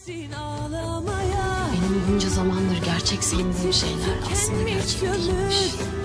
Benim bunca zamandır gerçek sandığım şeyler aslında gerçek değilmiş.